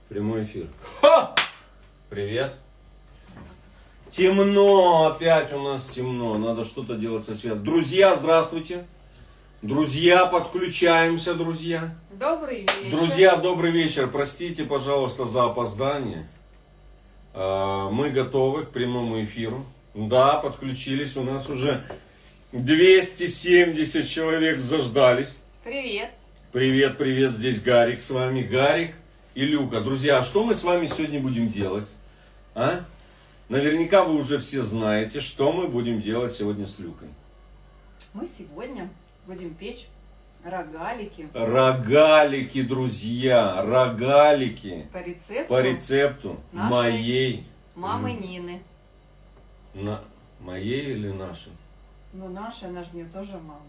Прямой эфир. Ха! Привет. Темно, опять у нас темно. Надо что-то делать со светом. Друзья, здравствуйте. Друзья, подключаемся, друзья. Добрый вечер. Друзья, добрый вечер. Простите, пожалуйста, за опоздание. Мы готовы к прямому эфиру. Да, подключились. У нас уже 270 человек заждались. Привет. Привет, привет. Здесь Гарик с вами. Гарик и Люка. Друзья, что мы с вами сегодня будем делать? А? Наверняка вы уже все знаете, что мы будем делать сегодня с Люкой. Мы сегодня будем печь рогалики. Рогалики, друзья, рогалики. По рецепту рецепту моей мамы Нины. Моей или нашей? Ну, наша, она же мне тоже мама.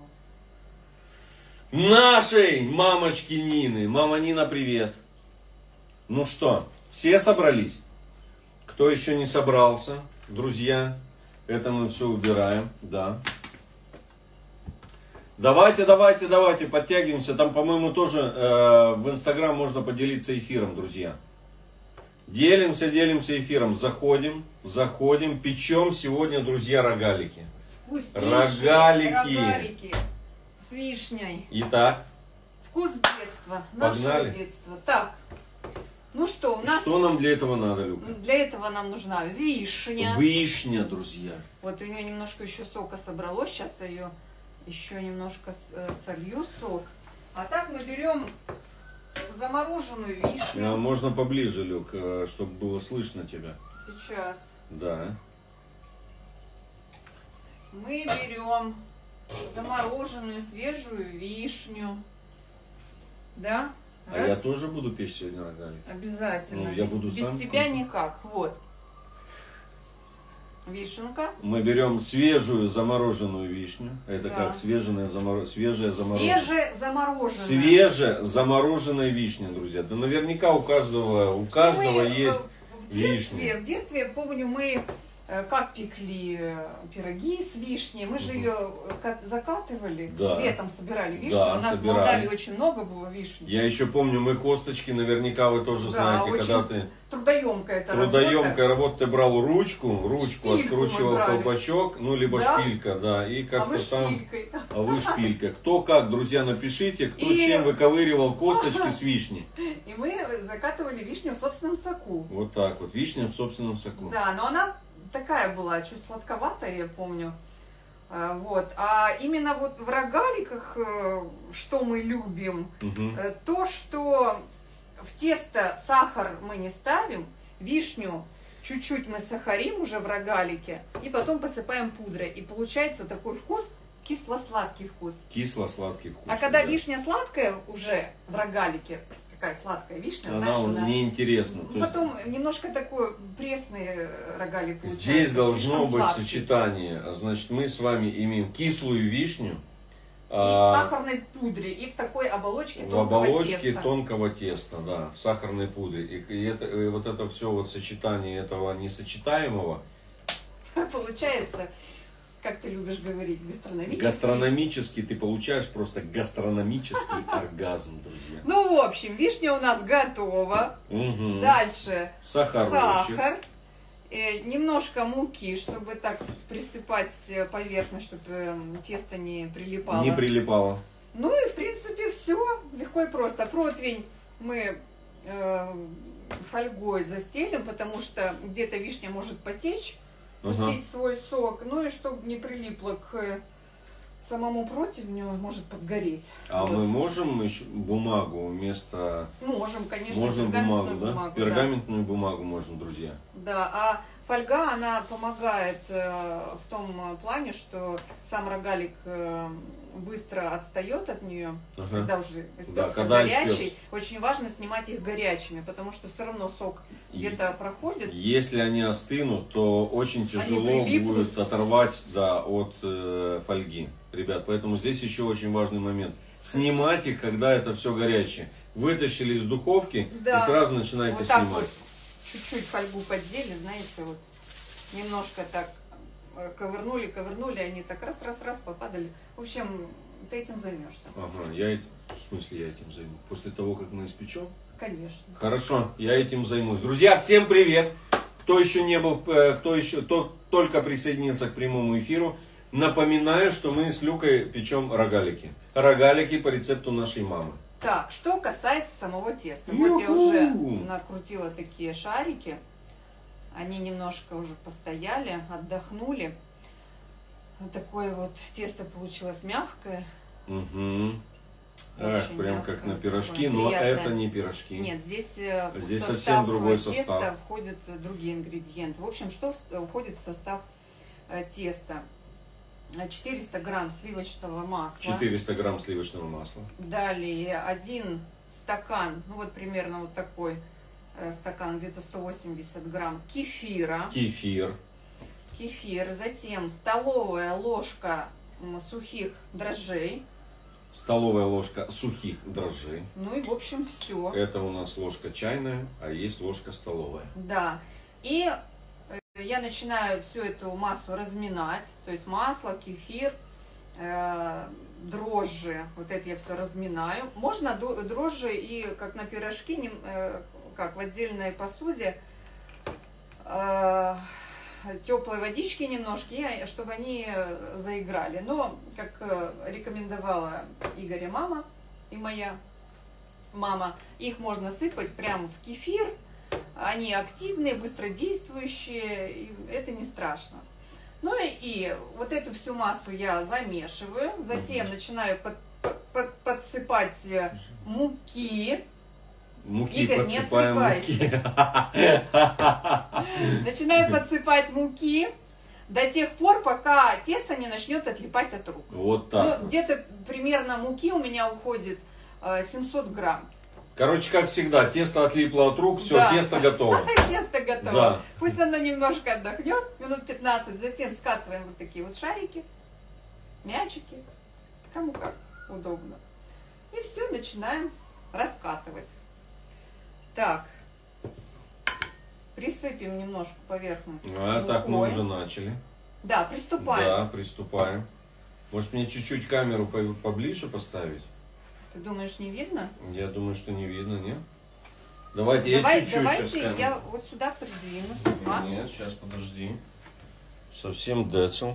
Нашей мамочки Нины. Мама Нина, привет. Ну что, все собрались? Кто еще не собрался, друзья? Это мы все убираем, да. Давайте, подтягиваемся. Там, по-моему, тоже в Инстаграм можно поделиться эфиром, друзья. Делимся эфиром. Заходим, печем сегодня, друзья, рогалики. Рогалики с вишней. Итак. Вкус детства. Погнали. Нашего детства. Так. Ну что, у нас... Что нам для этого надо, Люка? Для этого нам нужна вишня. Вишня, друзья. Вот у нее немножко еще сока собралось. Сейчас я ее еще немножко солью сок. А так мы берем замороженную вишню. Можно поближе, Люк, чтобы было слышно тебя. Сейчас. Да. Мы берем замороженную свежую вишню. Да? А я тоже буду печь сегодня рогалик? Обязательно. Ну, я буду без сам тебя никак. Вот. Вишенка. Мы берем свежую замороженную вишню. Это да. как свежая замороженная. Свеже замороженная вишня, друзья. Да наверняка у каждого есть вишня. В детстве, я помню, мы как пекли пироги с вишней. Мы же ее закатывали, да. Летом собирали вишню. Да, у нас собирали. в Молдавии очень много было вишни. Я еще помню, мы косточки, наверняка вы тоже да, знаете, когда ты... Трудоемкая работа. Ты брал ручку откручивал колпачок, ну, либо да? шпилька, да, и как-то там... А вы шпилька. Кто как, друзья, напишите, кто чем выковыривал косточки с вишни. И мы закатывали вишню в собственном соку. Вот так вот, вишня в собственном соку. Да, но она такая была, чуть сладковатая, я помню. Вот. А именно вот в рогаликах, что мы любим, то, что в тесто сахар мы не ставим, вишню чуть-чуть мы сахарим уже в рогалике, и потом посыпаем пудрой. И получается такой вкус, кисло-сладкий вкус. Кисло-сладкий вкус. А когда вишня сладкая уже в рогалике, такая сладкая вишня, она неинтересна. Потом немножко такой пресный рогалик получается. Здесь должно быть сочетание. Значит, мы с вами имеем кислую вишню. И в сахарной пудре, и в такой оболочке тонкого теста, да, в сахарной пудре. И вот это все вот сочетание этого несочетаемого. Получается, как ты любишь говорить, гастрономический. Гастрономически ты получаешь просто гастрономический оргазм, друзья. Ну, в общем, вишня у нас готова. Дальше сахар. Немножко муки, чтобы так присыпать поверхность, чтобы тесто не прилипало. Не прилипало. Ну и в принципе все. Легко и просто. Противень мы фольгой застелим, потому что где-то вишня может потечь, пустить свой сок. Ну и чтобы не прилипло к самому противню, может подгореть. А вот. Мы можем еще бумагу вместо... Можем, конечно. Можно бумагу, да? Пергаментную бумагу можно, друзья. Да, а фольга, она помогает в том плане, что сам рогалик быстро отстает от нее, когда уже испекся горячий. Очень важно снимать их горячими, потому что все равно сок где-то проходит. Если они остынут, то очень тяжело будет оторвать от фольги. Ребят, поэтому здесь еще очень важный момент. Снимать их, когда это все горячее. Вытащили из духовки и сразу начинаете снимать. Вот чуть-чуть фольгу поддели, знаете, вот немножко так ковырнули, они так раз попадали. В общем, ты этим займешься. Ага, в смысле я этим займусь? После того, как мы испечем? Конечно. Хорошо, я этим займусь. Друзья, всем привет! Кто еще не был, кто только присоединился к прямому эфиру, напоминаю, что мы с Люкой печем рогалики. Рогалики по рецепту нашей мамы. Так, что касается самого теста. Вот я уже накрутила такие шарики. Они немножко уже постояли, отдохнули. Вот такое вот тесто получилось мягкое. Угу. Прям мягкое, как на пирожки, но приятное. Это не пирожки. Нет, здесь совсем другой теста состав. входят другие ингредиенты. В общем, что входит в состав теста? 400 грамм сливочного масла. 400 грамм сливочного масла. Далее 1 стакан, ну вот примерно вот такой стакан, где-то 180 грамм кефира. Кефир. Затем столовая ложка сухих дрожжей. Столовая ложка сухих дрожжей. Ну и в общем все. Это у нас ложка чайная, а есть ложка столовая. Да. И я начинаю всю эту массу разминать. То есть масло, кефир, дрожжи. Вот это я все разминаю. Можно дрожжи и как на пирожки, как в отдельной посуде, теплой водички немножко, чтобы они заиграли. Но, как рекомендовала Игоря мама и моя мама, их можно сыпать прямо в кефир. Они активные, быстродействующие, и это не страшно. Ну и вот эту всю массу я замешиваю, затем начинаю подсыпать муки. Игорь, Подсыпаем муки. Начинаю подсыпать муки до тех пор, пока тесто не начнет отлипать от рук. Вот так. Ну, где-то примерно муки у меня уходит 700 грамм. Короче, как всегда, тесто отлипло от рук, все, да. Тесто готово. Тесто готово. Да. Пусть оно немножко отдохнет, минут 15, затем скатываем вот такие вот шарики, мячики, кому как удобно. И все, начинаем раскатывать. Так, присыпем немножко поверхность мукой. Так мы уже начали. Да, приступаем. Да, приступаем. Может мне чуть-чуть камеру поближе поставить? Ты думаешь, не видно? Я думаю, что не видно, нет? Давайте я чуть-чуть Давайте я вот сюда придвину. Нет, сейчас подожди. Совсем децл.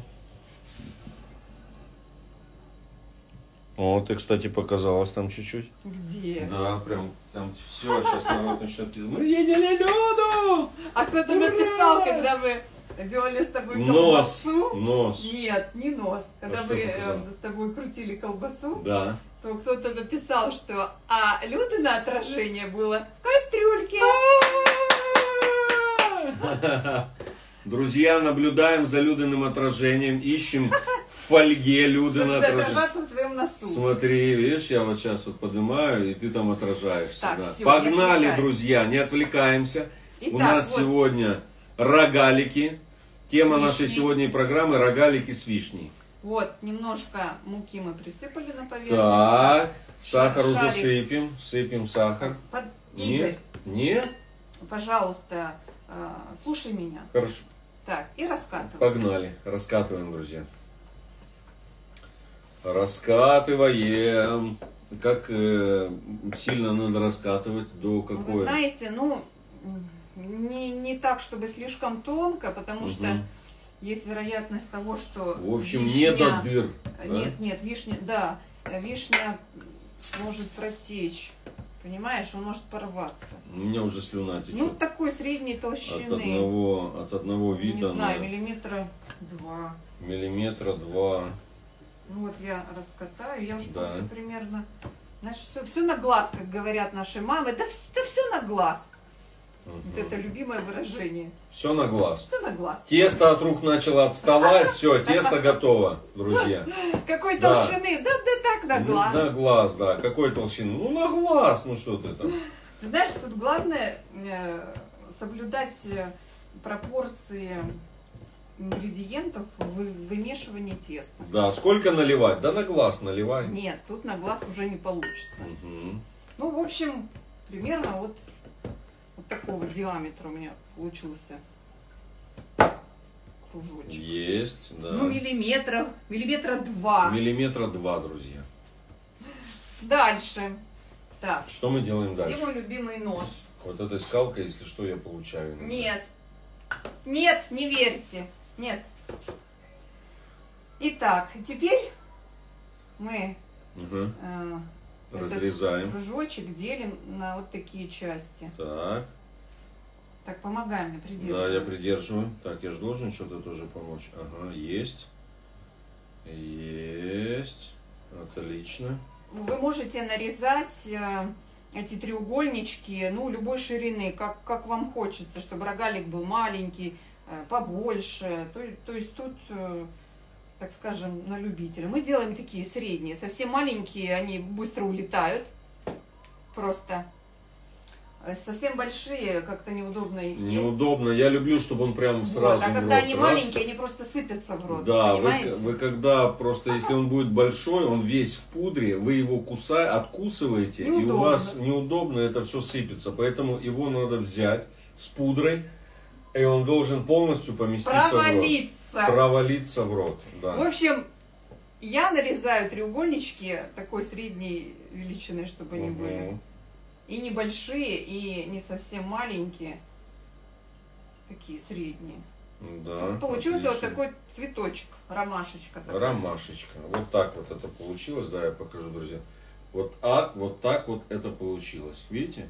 О, ты, кстати, показалась там чуть-чуть. Где? Да, прям там все, сейчас народ начнет писать. Мы видели Люду! А кто-то написал, когда вы делали с тобой колбасу. Нос. Нет, не нос. Когда вы с тобой крутили колбасу, да. То кто-то написал, что Людино отражение было в кастрюльке. Друзья, наблюдаем за Людиным отражением, ищем в фольге Людино отражение. Отражаться в твоем носу. Смотри, видишь, я вот сейчас вот поднимаю, и ты там отражаешься. Так, да. все, Погнали, друзья, не отвлекаемся. Итак, у нас вот сегодня рогалики. Тема нашей сегодняшней программы — рогалики с вишней. Вот, немножко муки мы присыпали на поверхность. Так, сахар уже сыпем. Сыпем сахар. Игорь. Нет? Пожалуйста, слушай меня. Хорошо. Так, и раскатываем. Погнали. Раскатываем, друзья. Раскатываем. Как сильно надо раскатывать? До какой? Вы знаете, не так, чтобы слишком тонко, потому что есть вероятность того, что в общем, вишня... нет дыр. Нет, вишня может протечь. Понимаешь, он может порваться. У меня уже слюна течет. Ну, такой средней толщины. От одного вида. Не знаю, миллиметра 2. Миллиметра 2. Ну вот я раскатаю, я уже просто примерно... Знаешь, все на глаз, как говорят наши мамы. Да все на глаз. Вот это любимое выражение. Все на глаз. Все на глаз. Тесто от рук начало отставать, все, тесто готово, друзья. Какой толщины? Да так, на глаз. На глаз, да. Какой толщины? Ну, на глаз, ну что ты там. Ты знаешь, тут главное соблюдать пропорции ингредиентов в вымешивании теста. Да, сколько наливать? Да на глаз наливай. Нет, тут на глаз уже не получится. Угу. Ну, в общем, примерно вот такого диаметра у меня получился кружочек. Есть, да. Ну, миллиметра 2. Миллиметра 2, друзья. Дальше. Так. Что мы делаем дальше? Где мой любимый нож? Вот этой скалкой, если что, я получаю. Нет. Нет, не верьте. Нет. Итак, теперь мы разрезаем. этот кружочек делим на вот такие части. Так. Так, помогай мне, придерживай. Да, я придерживаю. Так, я же должен что-то тоже помочь. Ага, есть. Есть. Отлично. Вы можете нарезать эти треугольнички, ну, любой ширины, как вам хочется, чтобы рогалик был маленький, побольше. То есть тут, так скажем, на любителя. Мы делаем такие средние. Совсем маленькие, они быстро улетают. Просто. Совсем большие, как-то неудобно их есть. Неудобно. Я люблю, чтобы он прям сразу вот, а в когда рот. они маленькие, они просто сыпятся в рот. Да, понимаете? вы когда просто, если он будет большой, он весь в пудре, вы его откусываете, неудобно. И у вас неудобно, это все сыпется. Поэтому его надо взять с пудрой, и он должен полностью поместиться в рот. Провалиться в рот. Да. В общем, я нарезаю треугольнички такой средней величины, чтобы они были. И небольшие, и не совсем маленькие. Такие средние. Да, вот получился отлично. вот такой цветочек, ромашечка. Такая. Ромашечка. Вот так вот это получилось. Да, я покажу, друзья. Вот так вот это получилось. Видите?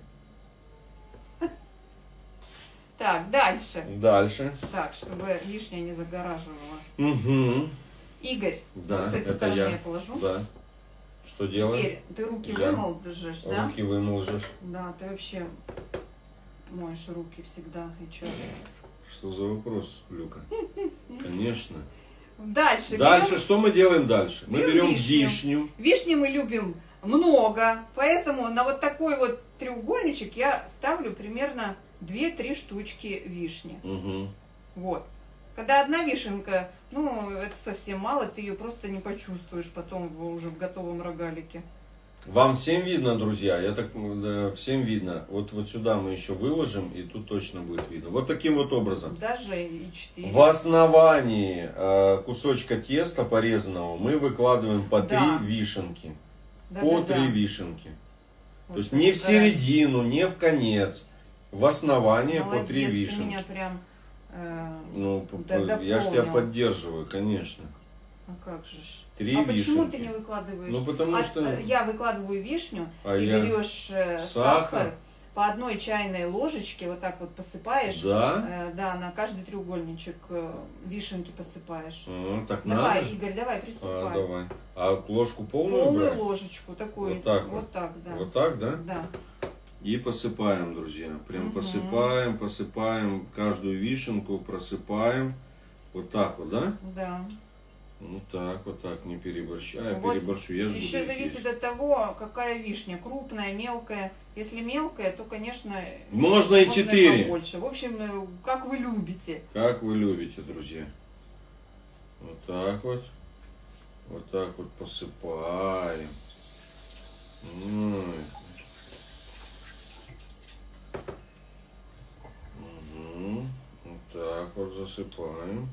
Так, дальше. Дальше. Так, чтобы вишня не загораживала. Угу. Игорь, да, вот с этой стороны я положу. Да. Что делаем? Теперь ты руки вымолжешь, да? Руки вымолжешь. Да, ты вообще моешь руки всегда и чё? Что за вопрос, Люка? Конечно. Дальше. Дальше, что мы делаем дальше? Мы берем вишню. Вишни мы любим много, поэтому на вот такой вот треугольничек я ставлю примерно 2-3 штучки вишни. Угу. Вот. Когда одна вишенка, ну, это совсем мало, ты ее просто не почувствуешь потом уже в готовом рогалике. Вам всем видно, друзья? Всем видно. Вот сюда мы еще выложим, и тут точно будет видно. Вот таким вот образом. Даже и 4. В основании кусочка теста порезанного мы выкладываем по 3 вишенки. По 3 вишенки. Вот. То есть не в середину, не в конец. В основании по 3 вишенки. Ты меня прям я же тебя поддерживаю, конечно. А как же ж? 3 вишенки. Почему ты не выкладываешь? Ну, потому что... Я выкладываю вишню, ты берешь сахар, по 1 чайной ложечке вот так вот посыпаешь. Да? Да, на каждый треугольничек вишенки посыпаешь. Так давай, надо? Игорь, давай, приступай. Давай. А ложку полную Полную брать? ложечку, такую. Вот так вот. Так, да. Вот так, да? Да. И посыпаем, друзья. Прям посыпаем каждую вишенку, просыпаем. Вот так вот, да? Да. Вот так, не переборщай. Вот переборщу, я же буду еще зависит есть. от того, какая вишня, крупная, мелкая. Если мелкая, то, конечно, можно и 4. Побольше. В общем, как вы любите. Как вы любите, друзья. Вот так вот. Вот так вот посыпаем. Вот так вот засыпаем.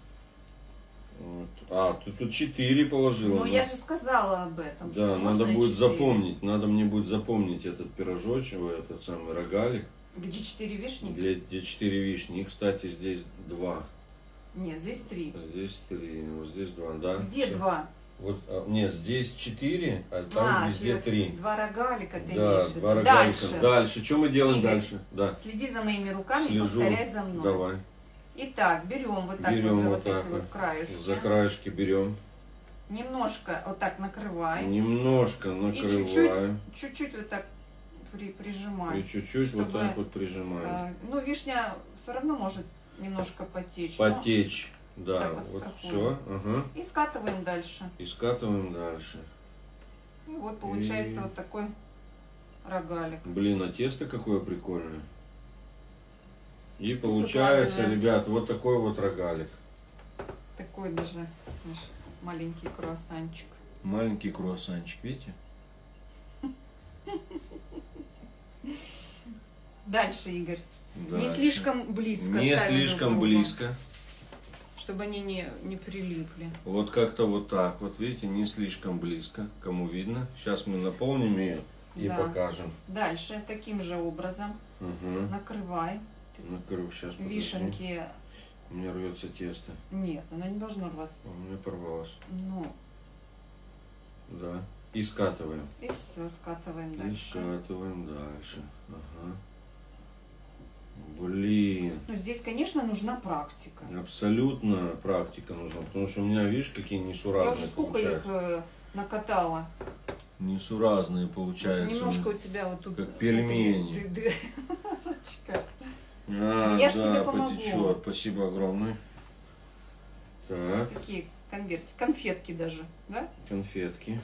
Вот. Ты тут 4 положила. Ну, я же сказала об этом. Да, надо будет запомнить. Надо мне будет запомнить этот пирожочек, этот самый рогалик. Где 4 вишни? Где 4 вишни. И, кстати, здесь 2. Нет, здесь 3. Здесь 3, вот здесь 2, да. Где Всё. 2? Вот, нет, здесь 4, а там везде 3. 2 рогалика ты Да, имеешь в 2 виду. рогалика. Дальше. Что мы делаем Игорь, дальше? Да. Следи за моими руками, Слежу. повторяй за мной. Давай. Итак, берем вот так Берем вот за вот так эти вот краешки. За краешки берем. Немножко вот так накрывай. Немножко И накрываем. чуть-чуть вот так прижимай. И чуть-чуть чтобы, вот так вот прижимаем. Ну, вишня все равно может немножко потечь. Потечь. Да, так вот подстрахуем. все. Ага. И скатываем дальше. И скатываем дальше. И вот получается вот такой рогалик. Блин, а тесто какое прикольное. И получается, ребят, вот такой вот рогалик. Такой даже наш маленький круассанчик. Маленький круассанчик, видите? Дальше, Игорь. Дальше. Не слишком близко. Не слишком близко. Чтобы они не прилипли. Вот как-то вот так. Вот видите, не слишком близко. Кому видно. Сейчас мы наполним ее и покажем. Дальше таким же образом накрывай. Сейчас вишенки. У меня рвется тесто. Нет, оно не должно рваться. У меня порвалось. Ну. Да. И скатываем. И все, скатываем дальше. И скатываем дальше. Ага. Блин. Ну, здесь, конечно, нужна практика. Абсолютно практика нужна, потому что у меня, видишь, какие несуразные. Я уже сколько их накатала. Несуразные получаются. Немножко у тебя вот тут. Как пельмени. Я ж тебе помогу. Потечет. Спасибо огромное. Так. Такие конфетки даже, да? Конфетки.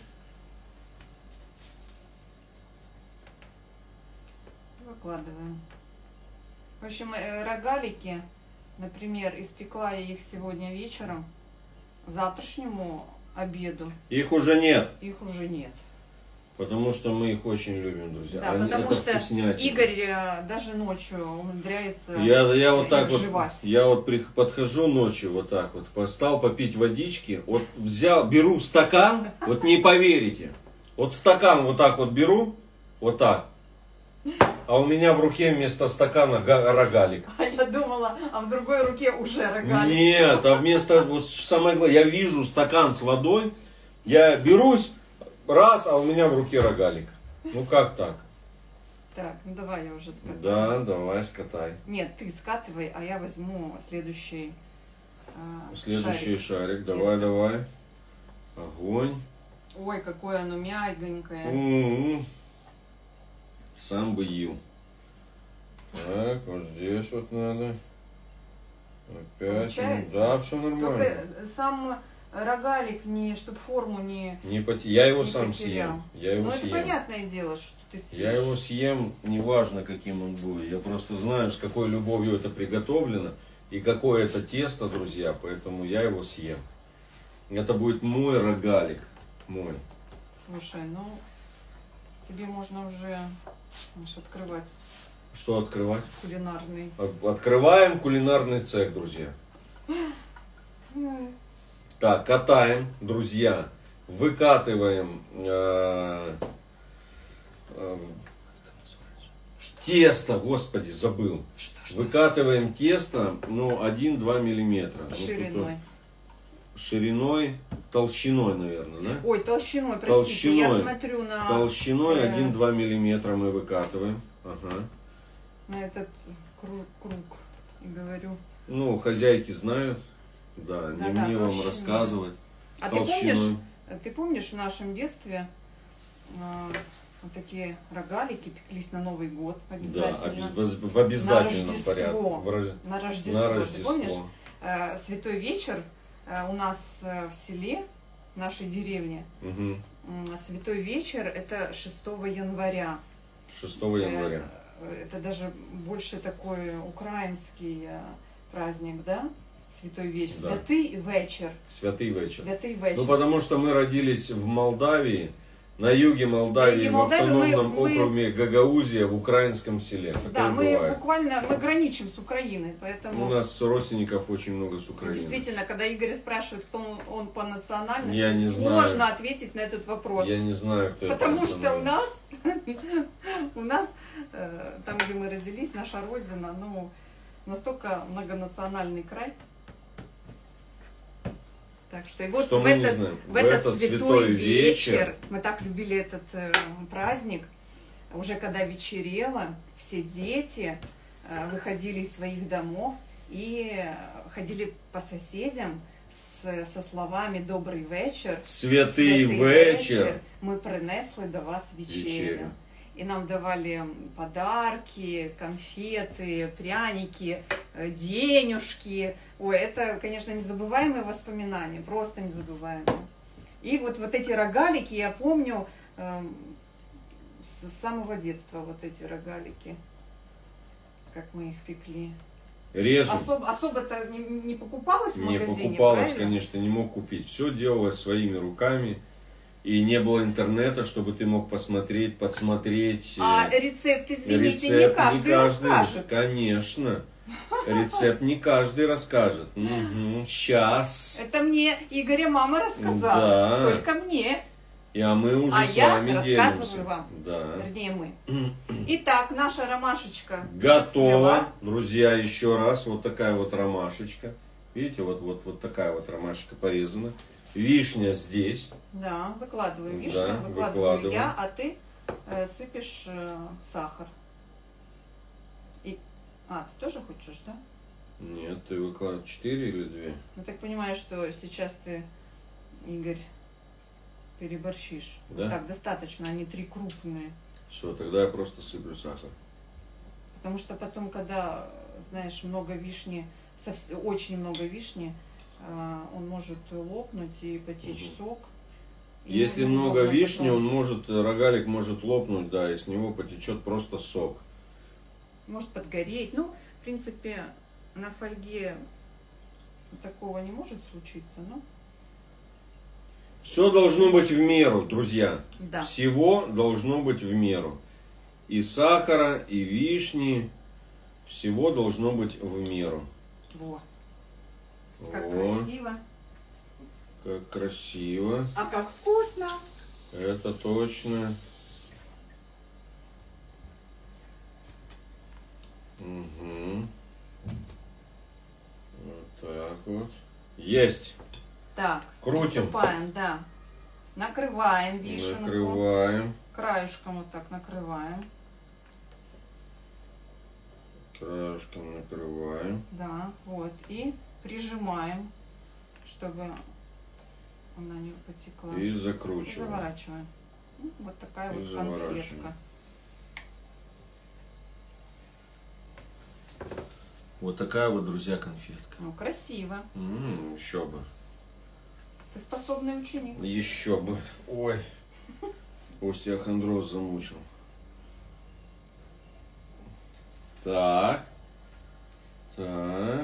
Выкладываем. В общем, рогалики, например, испекла я их сегодня вечером, к завтрашнему обеду. Их уже нет. Их уже нет. Потому что мы их очень любим, друзья. Да, потому что Игорь даже ночью умудряется я вот так жевать. вот, я вот подхожу ночью вот так вот, стал попить водички, вот беру стакан, вот не поверите, вот стакан вот так вот беру, вот так, а у меня в руке вместо стакана рогалик. А я думала, а в другой руке уже рогалик. Нет, а вместо, вот самое главное, я вижу стакан с водой, я берусь, раз, а у меня в руке рогалик. Ну как так? Так, ну давай я уже скатаю. Да, давай скатай. Нет, ты скатывай, а я возьму следующий шарик. Давай. Огонь. Ой, какое оно мягенькое. Сам бы ел. Так, вот здесь вот надо. Опять. Да, все нормально. Только сам рогалик, чтобы форму не я его сам потерял. съем. Я его съем. Это понятное дело, что ты съешь. Я его съем, неважно каким он будет. Я просто знаю, с какой любовью это приготовлено и какое это тесто, друзья. Поэтому я его съем. Это будет мой рогалик. Мой. Слушай, ну тебе можно уже открывать. Что открывать? Кулинарный. Открываем кулинарный цех, друзья. Так, катаем, друзья. Выкатываем тесто, господи, забыл. Выкатываем тесто, 1-2 миллиметра. Шириной. Шириной, толщиной, наверное, да? Ой, толщиной, простите, я смотрю на... Толщиной 1-2 миллиметра мы выкатываем. Ага. На этот круг. И говорю. Ну, хозяйки знают. Да, не мне вам рассказывать. А ты помнишь в нашем детстве вот такие рогалики пеклись на Новый год обязательно? Да, в обязательном порядке. На Рождество. Ты помнишь? Святой вечер у нас в селе, в нашей деревне. Святой вечер это 6 января. 6 января. Это даже больше такой украинский праздник, да? Святой вечер. Да. Святый вечер. Святый вечер. Святый вечер. Ну, потому что мы родились в Молдавии, на юге Молдавии, в автономном округе Гагаузия, в украинском селе. Да, мы буквально граничим с Украиной, поэтому... У нас родственников очень много с Украины. Действительно, когда Игорь спрашивает, кто он по национальности, я не сложно знаю. ответить на этот вопрос. Я не знаю, кто это. Потому что у нас, там, где мы родились, наша родина, настолько многонациональный край. Так что и вот что в этот святой вечер мы так любили этот праздник. Уже когда вечерело, все дети выходили из своих домов и ходили по соседям со словами «Добрый вечер», «Святый вечер», мы принесли до вас вечерю. И нам давали подарки, конфеты, пряники, денежки. Ой, это, конечно, незабываемые воспоминания, просто незабываемые. И вот эти рогалики, я помню с самого детства, вот эти рогалики, как мы их пекли. Режем. Особо-то не покупалось в магазине, не покупалось, правильно? Конечно, не мог купить. Все делалось своими руками. И не было интернета, чтобы ты мог посмотреть, подсмотреть. А рецепт, извините, не каждый расскажет. Конечно. Рецепт не каждый расскажет. Сейчас. Это мне Игоря мама рассказала. Да. Только мне. А мы уже а с я вами рассказываю делимся. вам. Да. Вернее, мы. Итак, наша ромашечка Готово. расцвела. Друзья, еще раз. Вот такая вот ромашечка. Видите, вот такая вот ромашечка порезана. Вишня здесь. Да, выкладываю вишню, Да, выкладываю я, а ты сыпешь сахар. Ты тоже хочешь, да? Нет, ты выкладываешь 4 или 2? Я так понимаю, что сейчас ты, Игорь, переборщишь. Да? Вот так, достаточно, они 3 крупные. Все, тогда я просто сыплю сахар. Потому что потом, когда, знаешь, много вишни, очень много вишни, он может лопнуть и потечь сок. И Если много неудобно вишни, потом. рогалик может лопнуть, да, и с него потечет просто сок. Может подгореть. Ну, в принципе, на фольге такого не может случиться, но... Все должно быть в меру, друзья. Да. Всего должно быть в меру. И сахара, и вишни. Всего должно быть в меру. Во. Как О, красиво. как красиво. А как вкусно. Это точно. Угу. Вот так вот. Есть. Так, Крутим. приступаем, да. Накрываем вишенку. Накрываем. Краешком вот так накрываем. Краешком накрываем. Да, вот. И прижимаем, чтобы она не потекла. И закручиваем. Заворачиваем. Вот такая И вот заворачиваем. конфетка. Вот такая вот, друзья, конфетка. Ну, красиво. Еще бы. Ты способный ученик. Еще бы. Ой. Остеохондроз замучил. Так. Так.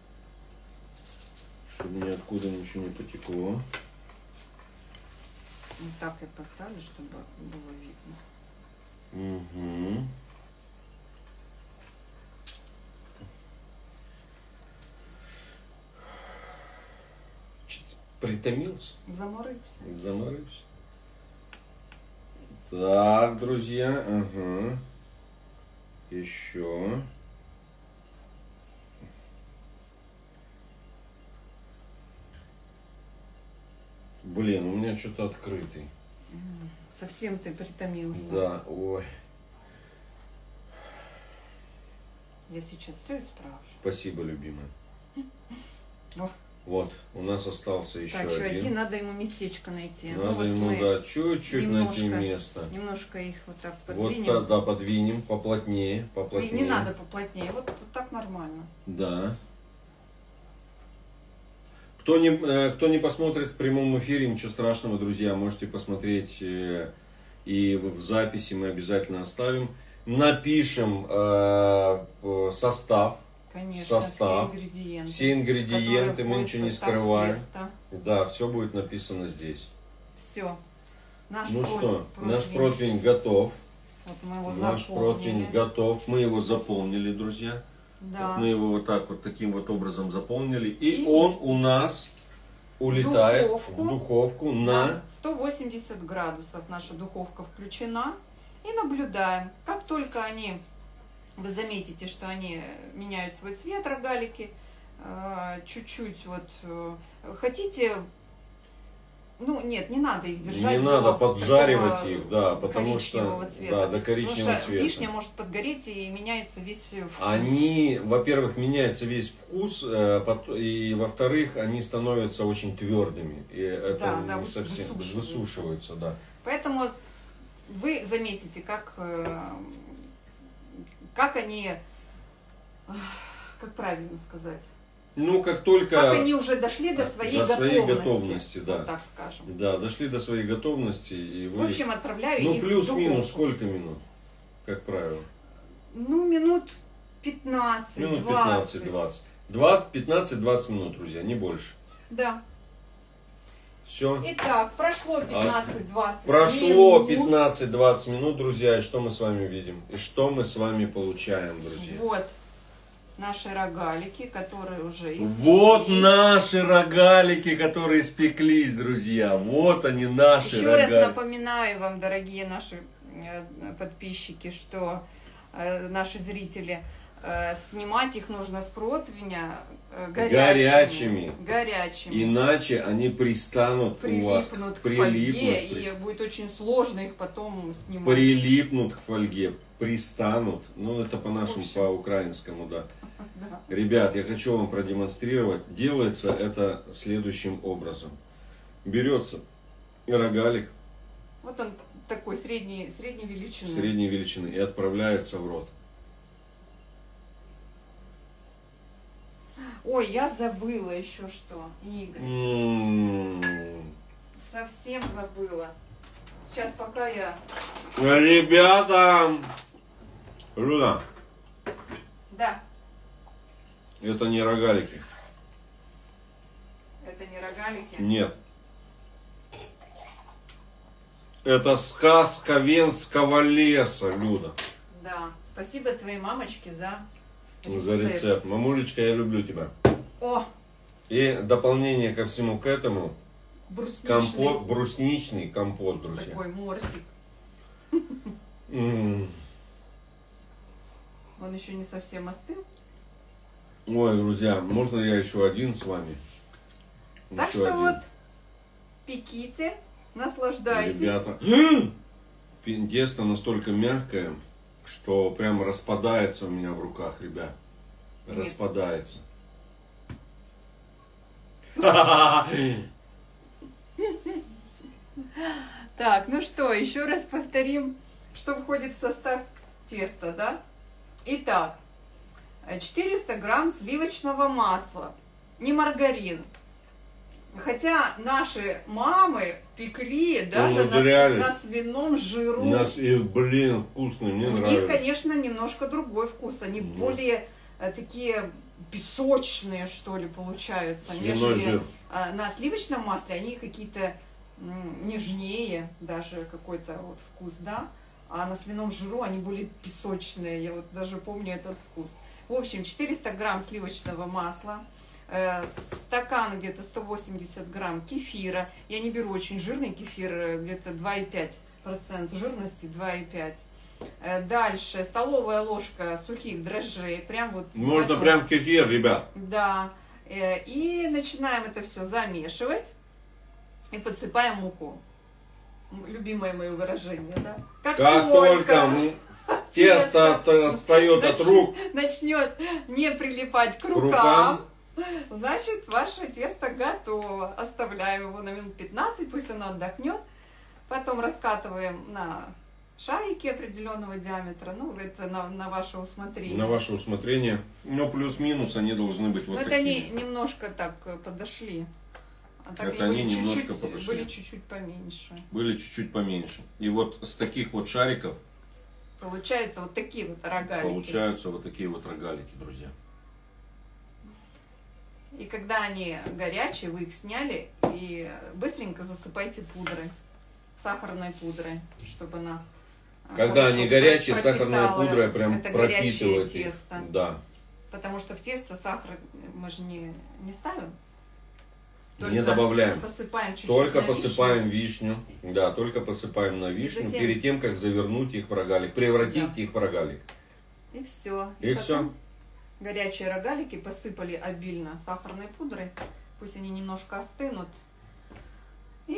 Чтобы ниоткуда ничего не потекло. Вот так я поставлю, чтобы было видно. Угу. Притомился? Заморывся. Заморывся. Так, друзья. Ага. Еще. Блин, у меня что-то открытый. Совсем ты притомился. Да, ой. Я сейчас все исправлю. Спасибо, любимая. О. Вот, у нас остался еще Так, чуваки, один. надо ему местечко найти. Надо ну, вот ему, мы да, чуть-чуть найти немножко- место. немножко их вот так Вот, подвинем. да, подвинем поплотнее, И поплотнее. не надо поплотнее, вот так нормально. Да. Кто не посмотрит в прямом эфире, ничего страшного, друзья, можете посмотреть и в записи мы обязательно оставим. Напишем состав. Конечно, Состав. Все ингредиенты, мы ничего не скрываем. Да, все будет написано здесь. Все. Наш Ну противень, что, наш противень готов. Вот мы его Наш заполнили. противень готов. Мы его заполнили, друзья. Да. Мы его вот так вот таким вот образом заполнили. И он у нас улетает в духовку на 180 градусов. Наша духовка включена. И наблюдаем. Как только вы заметите, что они меняют свой цвет, рогалики, чуть-чуть вот хотите... Ну, нет, не надо их держать. Не надо поджаривать их, да, потому что цвета. да, до коричневого цвета. Вишня может подгореть и меняется весь вкус. Они, во-первых, меняется весь вкус, и во-вторых, они становятся очень твердыми. И это Да, не совсем высушиваются, да. Поэтому вы заметите, как они, как правильно сказать. Ну, как только... Как они уже дошли до своей готовности, да. вот так скажем. Да, дошли до своей готовности. И вы... В общем, отправляю их Ну, в плюс-минус духовку. сколько минут, как правило? Ну, минут 15, Минут 20. 15-20 минут, друзья, не больше. Да. Все. Итак, прошло 15-20 Прошло минут. 15-20 минут, друзья, и что мы с вами видим? И что мы с вами получаем, друзья? Вот. наши рогалики, которые уже испеклись. Вот наши рогалики, которые испеклись, друзья. Вот они, наши Еще рогалики. раз напоминаю вам, дорогие наши подписчики, что наши зрители, снимать их нужно с противня горячими. Иначе они пристанут у вас. Прилипнут к фольге, и будет очень сложно их потом снимать. Прилипнут к фольге, пристанут. Ну, это по-нашему, по-украинскому, да. Да. Ребят, я хочу вам продемонстрировать. Делается это следующим образом. Берется рогалик. Вот он такой средней величины. Средней величины. И отправляется в рот. Ой, я забыла еще что, Игорь. Совсем забыла. Сейчас пока я... Ребята! Люда, Да, это не рогалики. это не рогалики. Нет. Это сказка Венского леса, Люда. Да, спасибо твоей мамочке за рецепт. Мамулечка, я люблю тебя. О! И дополнение ко всему к этому. Брусничный. Компот, брусничный компот, друзья. Такой морсик. Он еще не совсем остыл. Ой, друзья, можно я еще один с вами? Так Еще что один. вот, пеките, наслаждайтесь. Ребята, тесто настолько мягкое, что прям распадается у меня в руках, ребят. Распадается. Так, ну что, еще раз повторим, что входит в состав теста, да? Итак, 400 грамм сливочного масла, не маргарин. Хотя наши мамы пекли даже на свином жиру. Блин, вкусно, мне нравится. У них, конечно, немножко другой вкус. Они более такие песочные, что ли, получаются. Свиной жир. На сливочном масле они какие-то нежнее, даже какой-то вот вкус, да? А на свином жиру они более песочные. Я вот даже помню этот вкус. В общем, 400 грамм сливочного масла. Стакан где-то 180 грамм кефира. Я не беру очень жирный кефир, где-то 2,5% жирности, 2,5%. Дальше столовая ложка сухих дрожжей. Прям вот. Можно прям кефир, ребят. Да. И начинаем это все замешивать. И подсыпаем муку. Любимое мое выражение, да? Как только тесто отстает от рук, начнет не прилипать к рукам, значит, ваше тесто готово. Оставляем его на минут 15, пусть оно отдохнет. Потом раскатываем на шарики определенного диаметра. Ну, это на ваше усмотрение. На ваше усмотрение. Но плюс-минус они должны быть вот такие. Это они немножко так подошли. А так это они немножко подошли. Были чуть-чуть поменьше. Были чуть-чуть поменьше. И вот с таких вот шариков получаются вот такие вот рогалики. Получаются вот такие вот рогалики, друзья. И когда они горячие, вы их сняли и быстренько засыпайте пудрой, сахарной пудрой, чтобы она... Когда они горячие, сахарная пудра прям пропитывает их. Тесто. Да. Потому что в тесто сахар мы же не ставим. Не добавляем. Посыпаем чуть-чуть. Только посыпаем вишню. Да, только посыпаем на вишню, затем... перед тем, как завернуть их в рогалик, превратить их в рогалик. И все. И все. Горячие рогалики посыпали обильно сахарной пудрой. Пусть они немножко остынут. И...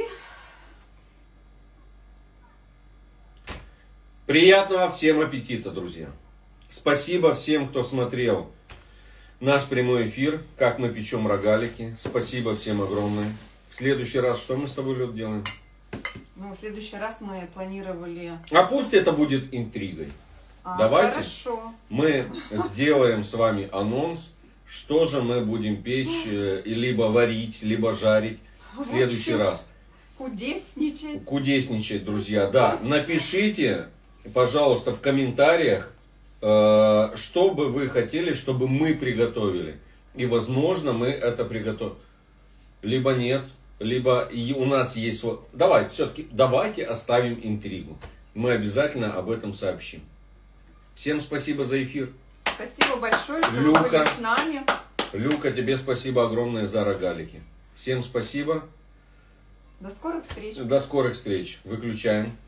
Приятного всем аппетита, друзья. Спасибо всем, кто смотрел наш прямой эфир, как мы печем рогалики. Спасибо всем огромное. В следующий раз что мы с тобой, Люд, делаем? Ну, в следующий раз мы планировали... А пусть это будет интригой. Давайте хорошо. Мы сделаем с вами анонс, что же мы будем печь, либо варить, либо жарить в следующий раз. Кудесничать. Кудесничать, друзья. Да, напишите, пожалуйста, в комментариях, что бы вы хотели, чтобы мы приготовили. И, возможно, мы это приготовим. Либо нет, либо у нас есть... Давайте, все-таки, давайте оставим интригу. Мы обязательно об этом сообщим. Всем спасибо за эфир. Спасибо большое, что вы были с нами. Люка, тебе спасибо огромное за рогалики. Всем спасибо. До скорых встреч. До скорых встреч. Выключаем.